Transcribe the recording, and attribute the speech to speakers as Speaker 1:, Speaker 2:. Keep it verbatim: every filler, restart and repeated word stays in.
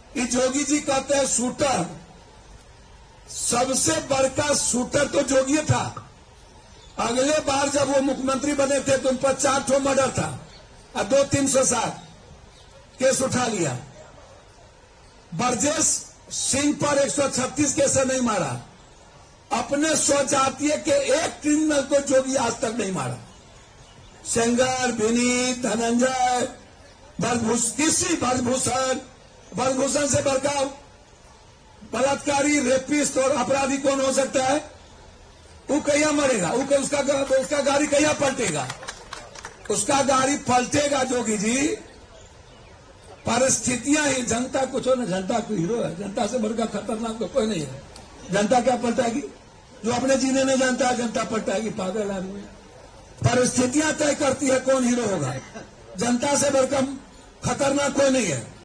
Speaker 1: कि जोगी जी कहते हैं शूटर, सबसे बड़का शूटर तो जोगी था। अगले बार जब वो मुख्यमंत्री बने थे तो उन पर चार ठो मर्डर था और दो तीन सौ सात केस उठा लिया। ब्रजेश सिंह पर एक सौ छत्तीस केस नहीं मारा। अपने स्वजातीय के एक क्रिमिनल को जोगी आज तक नहीं मारा। सेंगर, विनीत, धनंजय, ब्रजभूषण, किसी ब्रजभूषण ब्रजभूषण से बड़का बलात्कारी, रेपिस्ट और अपराधी कौन हो सकता है? वो कहिया मरेगा? वो उसका उसका गाड़ी कहिया पलटेगा? उसका गाड़ी पलटेगा जोगी जी। परिस्थितियां ही, जनता कुछ हो ना, जनता को हीरो है। जनता से बढ़कर खतरनाक तो कोई नहीं है। जनता क्या पलटाएगी? जो अपने जीने नहीं जानता है जनता पलटाएगी। पागल आदमी। परिस्थितियां तय करती है कौन हीरो होगा। जनता से बढ़कर खतरनाक कोई नहीं है।